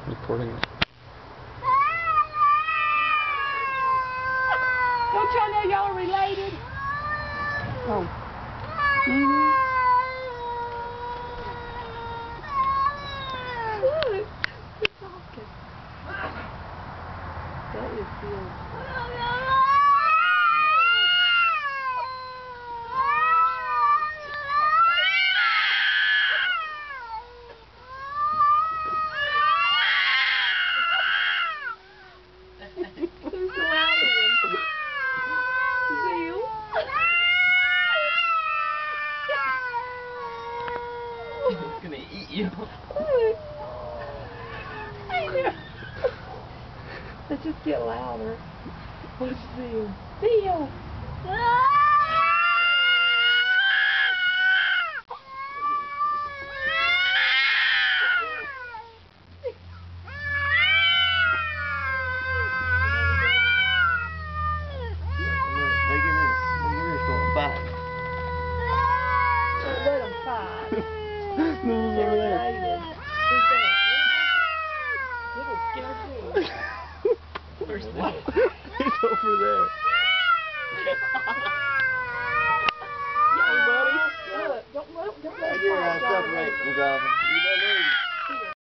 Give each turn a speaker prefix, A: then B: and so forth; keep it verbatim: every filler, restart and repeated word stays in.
A: recording it.
B: Don't y'all know y'all are related? Oh. Mm-hmm. Look, he's talking. That is good. Who's the louder one? Zeal.
A: It's gonna eat you.
B: Let's just get louder. What's Zeal? Zeal! Let him fight.
A: No, it's over there.
B: Who's that? Little scared
A: Where's that? He's over there.
B: Hey, buddy. Look, don't let, don't let him fight, John.
A: Separate, McGowan.